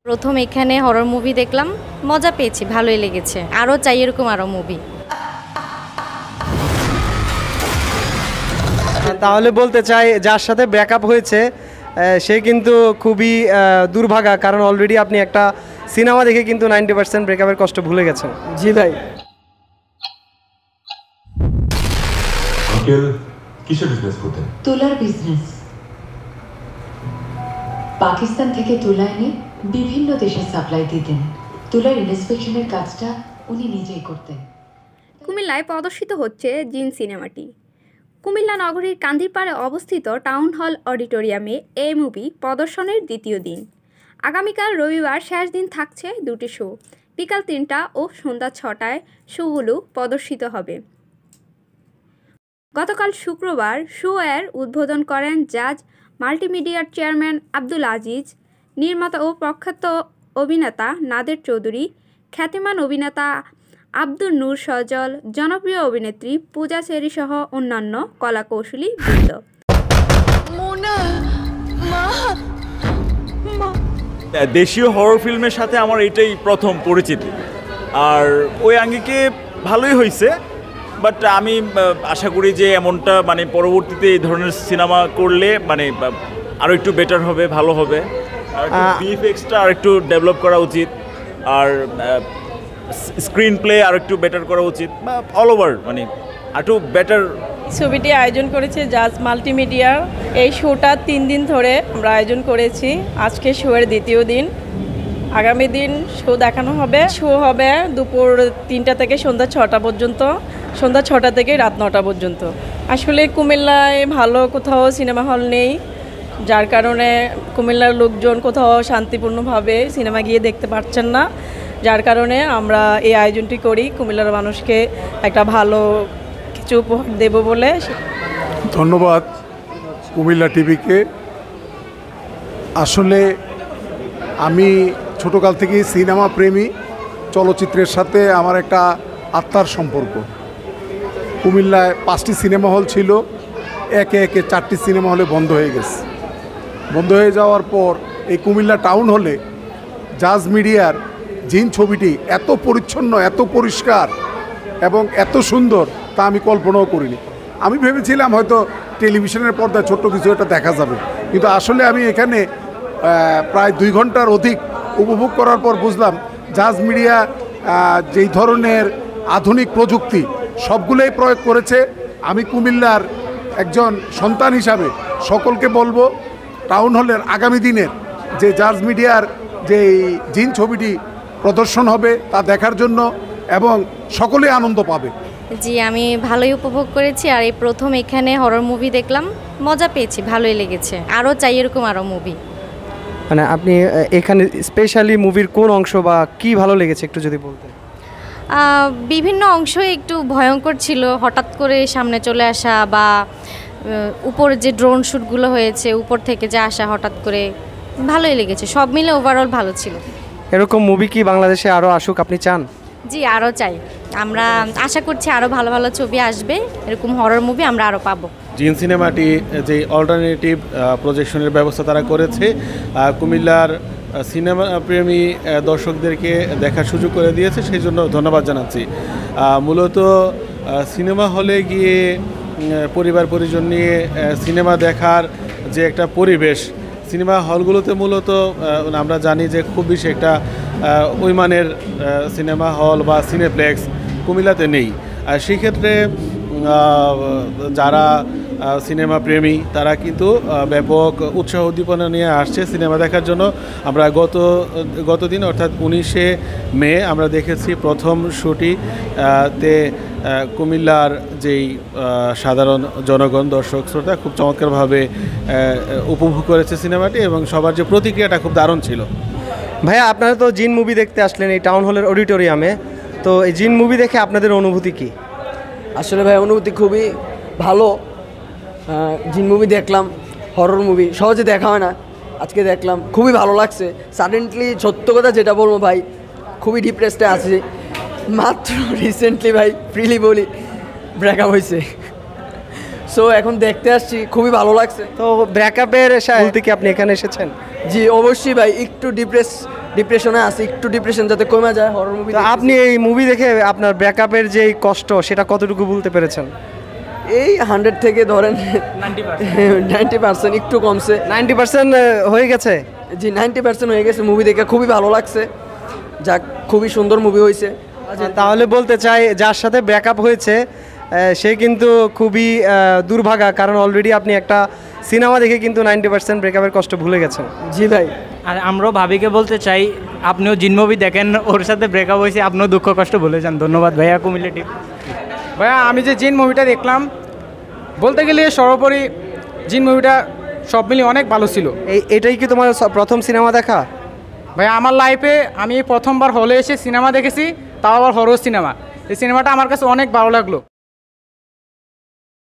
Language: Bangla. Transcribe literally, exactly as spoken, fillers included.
প্রথম এখানে হরর মুভি দেখলাম, মজা পেয়েছি, ভালোই লেগেছে। আরও চাই এরকম আরও মুভি। তাহলে বলতে চাই যার সাথে ব্রেকআপ হয়েছে সে কিন্তু খুবই দুর্ভাগা, কারণ অলরেডি আপনি একটা সিনেমা দেখে কিন্তু নাইনটি পার্সেন্ট ব্রেকআপের কষ্ট ভুলে গেছেন। জি ভাই। আঙ্কেল কিসের বিজনেস করতেন? তুলার বিজনেস। পাকিস্তান থেকে তুলা এনে বিভিন্ন দেশে সাপ্লাই দিতেন। তুলার ইন্সপেকশনের কাজটা উনি নিজেই করতেন। কুমিল্লায় প্রদর্শিত হচ্ছে জিন সিনেমাটি। কুমিল্লা নগরীর কান্দিরপাড়ে অবস্থিত টাউন হল অডিটোরিয়ামে এই মুভি প্রদর্শনের দ্বিতীয় দিন। আগামীকাল রবিবার শেষ দিন থাকছে দুটি শো। বিকাল তিনটা ও সন্ধ্যা ছটায় শোগুলো প্রদর্শিত হবে। গতকাল শুক্রবার শো এর উদ্বোধন করেন জাজ মাল্টিমিডিয়ার চেয়ারম্যান আব্দুল আজিজ, নির্মাতা ও প্রখ্যাত অভিনেতা নাদের চৌধুরী, খ্যাতিমান অভিনেতা আব্দুল নূর সজল, জনপ্রিয় অভিনেত্রী পূজা সেরি সহ অন্যান্য কলাকৌশলী বৃন্দ। দেশীয় হরর ফিল্মের সাথে আমার এটাই প্রথম পরিচিতি, আর ওই আঙ্গিকে ভালোই হয়েছে। বাট আমি আশা করি যে এমনটা মানে পরবর্তীতে এই ধরনের সিনেমা করলে মানে আরও একটু বেটার হবে, ভালো হবে। ভিএফএক্সটা আর একটু ডেভেলপ করা উচিত, আর স্ক্রিন প্লে আর একটু বেটার করা উচিত, বা অল ওভার মানে একটু বেটার। ছবিটি আয়োজন করেছে জাজ মাল্টিমিডিয়া। এই শোটা তিন দিন ধরে আমরা আয়োজন করেছি। আজকে শোয়ের দ্বিতীয় দিন। আগামী দিন শো দেখানো হবে। শো হবে দুপুর তিনটা থেকে সন্ধ্যা ছটা পর্যন্ত, সন্ধ্যা ছটা থেকে রাত নটা পর্যন্ত। আসলে কুমিল্লায় ভালো কোথাও সিনেমা হল নেই, যার কারণে কুমিল্লার লোকজন কোথাও শান্তিপূর্ণভাবে সিনেমা গিয়ে দেখতে পারছেন না। যার কারণে আমরা এই আয়োজনটি করি কুমিল্লার মানুষকে একটা ভালো কিছু উপহার দেব বলে। ধন্যবাদ কুমিল্লা টিভিকে। আসলে আমি ছোটোকাল থেকেই সিনেমা প্রেমী, চলচ্চিত্রের সাথে আমার একটা আত্মার সম্পর্ক। কুমিল্লায় পাঁচটি সিনেমা হল ছিল, একে একে চারটি সিনেমা হলে বন্ধ হয়ে গেছে। বন্ধ হয়ে যাওয়ার পর এই কুমিল্লা টাউন হলে জাজ মিডিয়ার জিন ছবিটি এত পরিচ্ছন্ন, এত পরিষ্কার এবং এত সুন্দর তা আমি কল্পনাও করিনি। আমি ভেবেছিলাম হয়তো টেলিভিশনের পর্দায় ছোট্ট কিছু একটা দেখা যাবে, কিন্তু আসলে আমি এখানে প্রায় দুই ঘন্টার অধিক উপভোগ করার পর বুঝলাম জাজ মিডিয়া যেই ধরনের আধুনিক প্রযুক্তি সবগুলোই প্রয়োগ করেছে। আমি কুমিল্লার একজন সন্তান হিসাবে সকলকে বলবো টাউন হলের আগামী দিনের যে জাজ মিডিয়ার যে জিন ছবিটি প্রদর্শন হবে তা দেখার জন্য, এবং সকলে আনন্দ পাবে। জি, আমি ভালোই উপভোগ করেছি। আর এই প্রথম এখানে হরর মুভি দেখলাম, মজা পেয়েছি, ভালোই লেগেছে। আরও চাই এরকম আরও মুভি। মানে আপনি এখানে স্পেশালি মুভির কোন অংশ বা কি ভালো লেগেছে একটু যদি বলতেন? বিভিন্ন অংশ একটু ভয়ঙ্কর ছিল, হঠাৎ করে সামনে চলে আসা, বা উপরে যে ড্রোন শ্যুটগুলো হয়েছে উপর থেকে যে আসা হঠাৎ করে, ভালোই লেগেছে। সব মিলে ওভারঅল ভালো ছিল। এরকম মুভি কি বাংলাদেশে আরও আসুক আপনি চান? জি, আরও চাই। আমরা আশা করছি আরও ভালো ভালো ছবি আসবে, এরকম হরর মুভি আমরা আরও পাবো। জিন সিনেমাটি যে অল্টারনেটিভ প্রজেকশনের ব্যবস্থা তারা করেছে, কুমিল্লার সিনেমা প্রেমী দর্শকদেরকে দেখার সুযোগ করে দিয়েছে, সেই জন্য ধন্যবাদ জানাচ্ছি। মূলত সিনেমা হলে গিয়ে পরিবার পরিজন নিয়ে সিনেমা দেখার যে একটা পরিবেশ, সিনেমা হলগুলোতে মূলত আমরা জানি যে খুব বেশি একটা ওই মানের সিনেমা হল বা সিনেপ্লেক্স কুমিল্লাতে নেই। আর সেই ক্ষেত্রে যারা সিনেমা প্রেমী তারা কিন্তু ব্যাপক উৎসাহ উদ্দীপনা নিয়ে আসছে সিনেমা দেখার জন্য। আমরা গত গত দিন অর্থাৎ উনিশে মে আমরা দেখেছি প্রথম শোটি তে কুমিল্লার যেই সাধারণ জনগণ, দর্শক শ্রোতা খুব চমৎকারভাবে উপভোগ করেছে সিনেমাটি, এবং সবার যে প্রতিক্রিয়াটা খুব দারুণ ছিল। ভাইয়া, আপনারা তো জিন মুভি দেখতে আসলেন এই টাউন হলের অডিটোরিয়ামে, তো এই জিন মুভি দেখে আপনাদের অনুভূতি কি? আসলে ভাই অনুভূতি খুবই ভালো। জিন মুভি দেখলাম, হরর মুভি সহজে দেখা হয় না, আজকে দেখলাম, খুবই ভালো লাগছে। সাডেনলি সত্য কথা যেটা বলবো ভাই, খুবই ডিপ্রেসডে আছি। মাত্র রিসেন্টলি ভাই ফ্রিলি বলি ব্রেকআপ হয়েছে, সো এখন দেখতে আসছি, খুবই ভালো লাগছে। তো ব্রেকআপের বলতে কি আপনি এখানে এসেছেন? জি অবশ্যই ভাই, একটু ডিপ্রেস ডিপ্রেশনে আছি, একটু ডিপ্রেশন যাতে কমে যায় হরর মুভি। তো আপনি এই মুভি দেখে আপনার ব্রেকআপের যে কষ্ট সেটা কতটুকু বলতে পেরেছেন? এই হান্ড্রেড থেকে ধরেন নাইনটি পার্সেন্ট একটু কমছে। নাইনটি পার্সেন্ট হয়ে গেছে? জি নাইনটি পার্সেন্ট হয়ে গেছে। মুভি দেখে খুবই ভালো লাগছে, যাক খুবই সুন্দর মুভি হয়েছে। আচ্ছা, তাহলে বলতে চাই যার সাথে ব্রেকআপ হয়েছে আহ, সে কিন্তু খুবই আহ, দুর্ভাগা, কারণ অলরেডি আপনি একটা সিনেমা দেখে কিন্তু নাইনটি পার্সেন্ট ব্রেকআপের কষ্ট ভুলে গেছেন। জি ভাই। আর আমরাও ভাবিকে বলতে চাই আপনিও জিন মুভি দেখেন, ওর সাথে ব্রেকআপ হয়েছে, আপনিও দুঃখ কষ্ট ভুলে যান। ধন্যবাদ ভাইয়া, কুমিল্লা টিভি। ভাইয়া আমি যে জিন মুভিটা দেখলাম, বলতে গেলে সর্বোপরি জিন মুভিটা সব মিলিয়ে অনেক ভালো ছিল। এই এটাই কি তোমার স- প্রথম সিনেমা দেখা? ভাইয়া আমার লাইফে আমি প্রথমবার হলে এসে সিনেমা দেখেছি, তাও আবার হরর সিনেমা। এই সিনেমাটা আমার কাছে অনেক ভালো লাগলো।